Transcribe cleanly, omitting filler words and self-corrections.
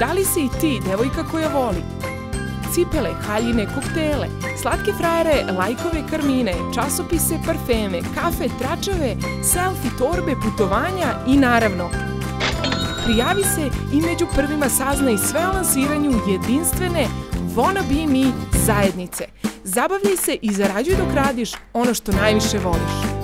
Da li si i ti devojka koja voli cipele, haljine, koktele, slatke frajere, lajkove, karmine, časopise, parfeme, kafe, tračeve, selfie, torbe, putovanja i naravno prijavi se i među prvima saznaj sve o lansiranju jedinstvene Wanna Be Me zajednice. Zabavljaj se i zarađuj dok radiš ono što najviše voliš.